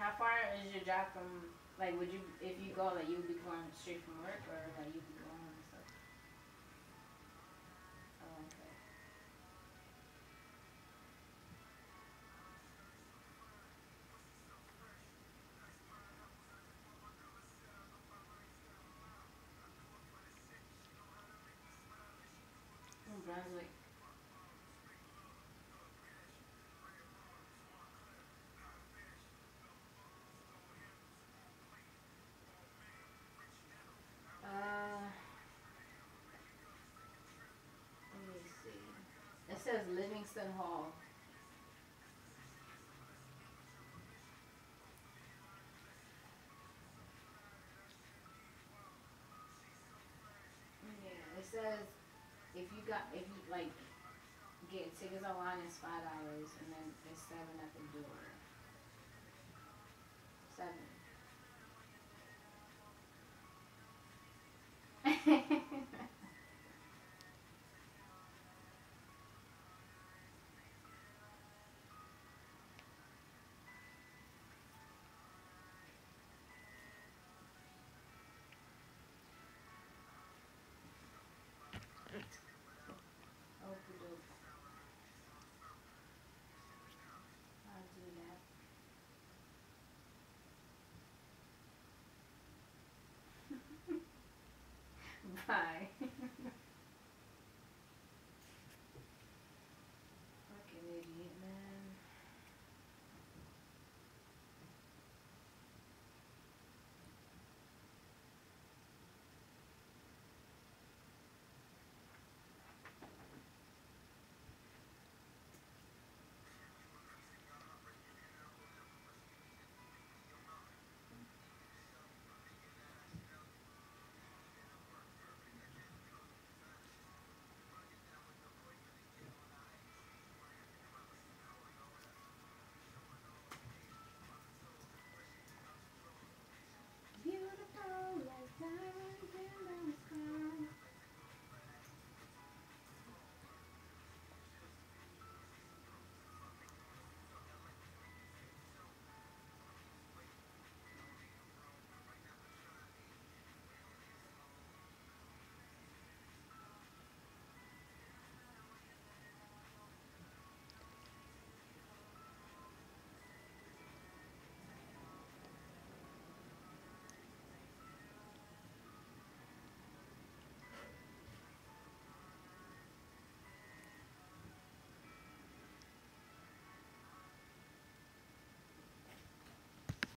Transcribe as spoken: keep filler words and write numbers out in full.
how far is your job from, like, would you, if you go, like, you would be going straight from work, or, like, you'd be going and stuff? Oh, okay. New Brunswick. Uh, let me see. It says Livingston Hall. Yeah, it says if you got, if you, like, get tickets online, it's five dollars, and then it's seven at the door. Seven.